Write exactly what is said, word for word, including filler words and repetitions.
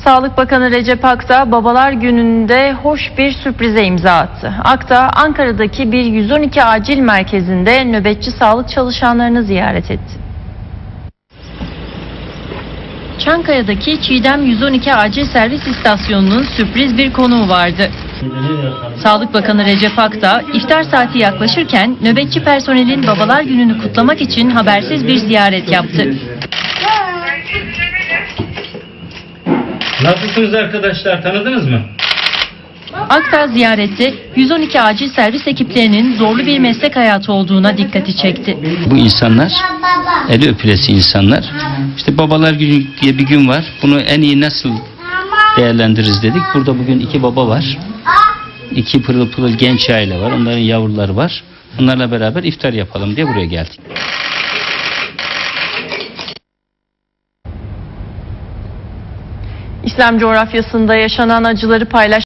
Sağlık Bakanı Recep Akdağ, Babalar Günü'nde hoş bir sürprize imza attı. Akdağ, Ankara'daki bir yüz on iki acil merkezinde nöbetçi sağlık çalışanlarını ziyaret etti. Çankaya'daki Çiğdem yüz on iki acil servis istasyonunun sürpriz bir konuğu vardı. Sağlık Bakanı Recep Akdağ, iftar saati yaklaşırken nöbetçi personelin Babalar Günü'nü kutlamak için habersiz bir ziyaret yaptı. Nasılsınız arkadaşlar, tanıdınız mı? Akdağ ziyarette yüz on iki acil servis ekiplerinin zorlu bir meslek hayatı olduğuna dikkati çekti. Bu insanlar, eli öpülesi insanlar. İşte Babalar Günü diye bir gün var. Bunu en iyi nasıl değerlendiririz dedik. Burada bugün iki baba var. İki pırıl pırıl genç aile var. Onların yavruları var. Onlarla beraber iftar yapalım diye buraya geldik. İslam coğrafyasında yaşanan acıları paylaştık.